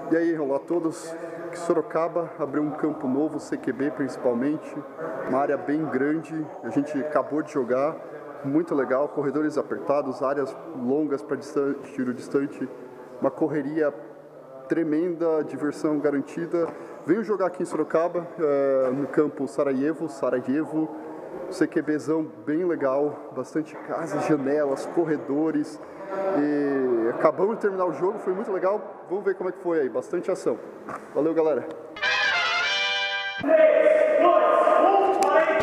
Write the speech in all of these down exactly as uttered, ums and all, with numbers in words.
E aí, olá a todos. Sorocaba abriu um campo novo, C Q B principalmente, uma área bem grande, a gente acabou de jogar, muito legal, corredores apertados, áreas longas para tiro distante, uma correria tremenda, diversão garantida. Venho jogar aqui em Sorocaba, é, no campo Sarajevo, Sarajevo, CQBzão bem legal, bastante casas, janelas, corredores. E acabamos de terminar o jogo, foi muito legal. Vamos ver como é que foi aí, bastante ação. Valeu, galera. três, dois, um, vai!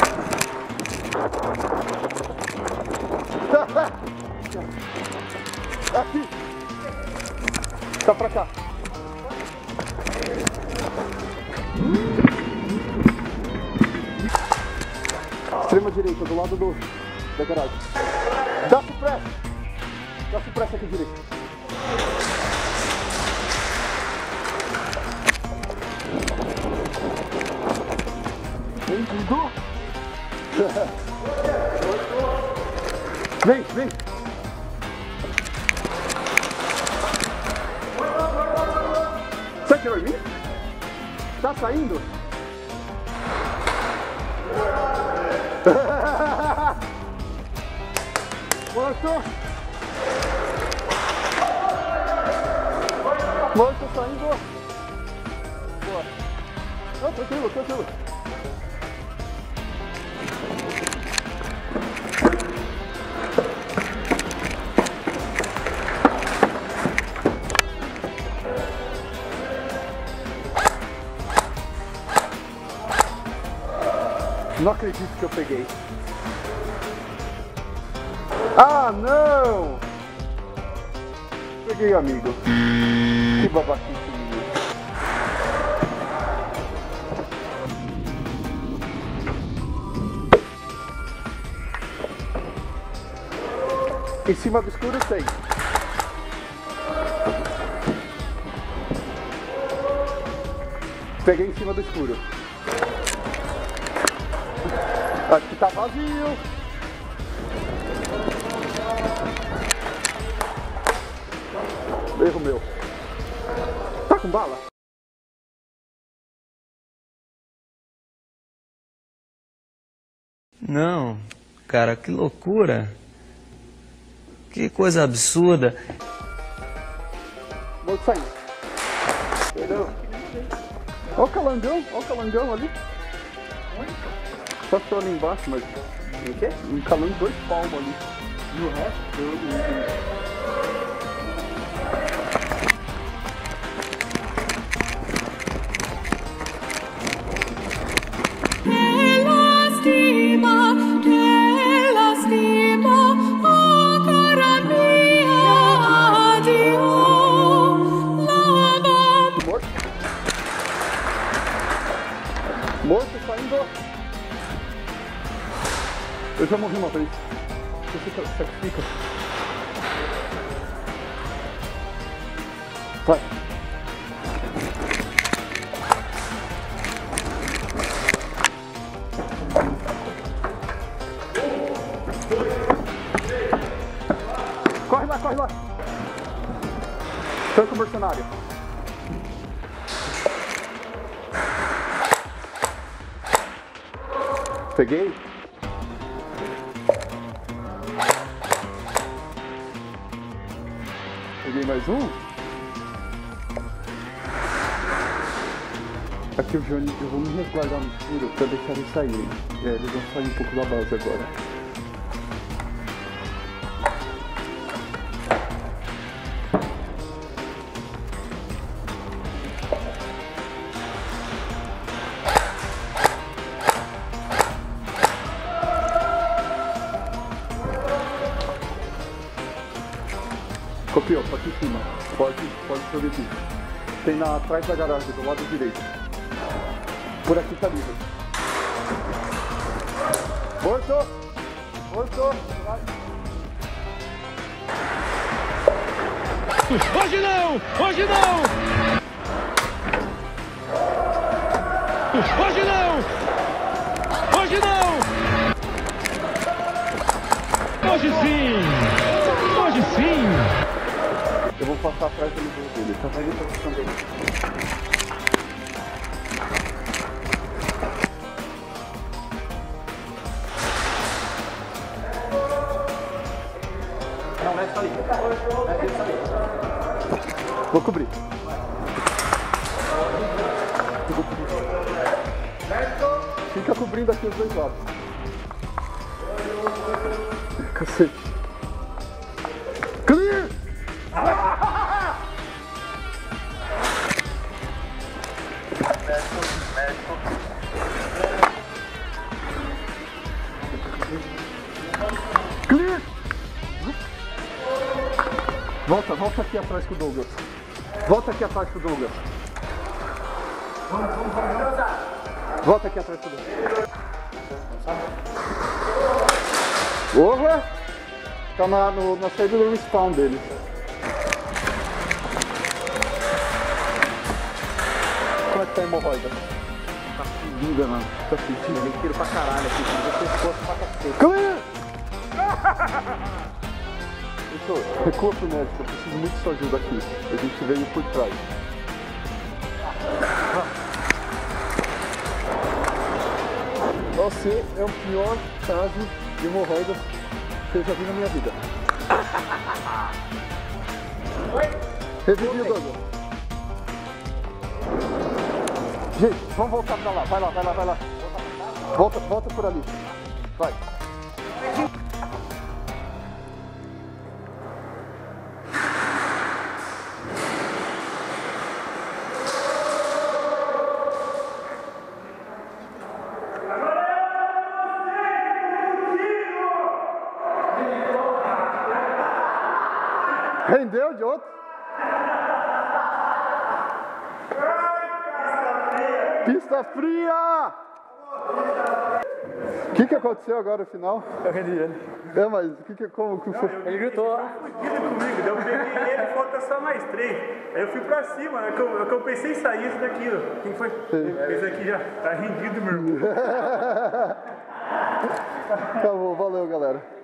Aqui! Tá pra cá. Extrema direita, do lado do, da garagem. Dá supressa! Dá supressa aqui direito. Bem-vindo! Vem, vem! Você quer vir? Tá saindo? Morto! Morto, saindo! Boa! Não, tranquilo, tranquilo! Não acredito que eu peguei. Ah, não! Peguei, amigo. Que babaquice minha. Em cima do escuro tem. Peguei em cima do escuro. Aqui tá vazio. Erro meu. Tá com bala? Não, cara, que loucura. Que coisa absurda. Vou sair. Perdão. Olha o calangão, olha o calangão ali. Só estou ali embaixo, mas... O quê? Um calango dois palmos ali. E o resto? Eu, eu, eu... Morto, saindo. Eu já morri uma vez. Você fica, sacrifica. Vai. Corre lá, corre lá. Tanca o mercenário. Peguei. Peguei mais um. Aqui o Johnny, eu vou me resguardar no escuro pra deixar eles saírem. É, eles vão sair um pouco da base agora. Copiou, aqui em cima. Pode, pode progredir. Tem na, atrás da garagem, do lado direito. Por aqui tá livre. Morto! Morto! Hoje não! Hoje não! Hoje não! Hoje não! Hoje sim! Hoje sim! Eu vou passar atrás do gol dele, tá? Vai vir pra posição dele. Não, mete ali. Mete ali. Vou cobrir. Fica cobrindo aqui os dois lados. Cacete. Clear! Clear! Volta, volta aqui atrás com o Douglas. Volta aqui atrás com o Douglas. Volta aqui atrás com o Douglas. Porra! Tá na, no, na saída do respawn dele. Como é que tá a hemorroida? Tá fedida, mano. Tá fedido. Tem tiro pra caralho aqui, tem pescoço pra cacete. Clear! Heitor, recua pro médico, eu preciso muito de sua ajuda aqui. A gente veio por trás. Você é o pior caso de hemorroida que eu já vi na minha vida. Revivi o Douglas. Gente, vamos voltar pra lá. Vai lá, vai lá, vai lá. Volta, volta por ali. Vai. Rendeu de outro? Pista fria! O que, que aconteceu agora no final? Eu rendi ele. É, mas o que, que como que foi? Ele gritou. Fudido comigo, daí eu peguei ele e falta só mais três. Aí eu fui pra cima, né, que eu, que eu pensei em sair isso daqui, ó. Quem foi? Esse aqui já tá rendido, meu irmão. Acabou, valeu galera.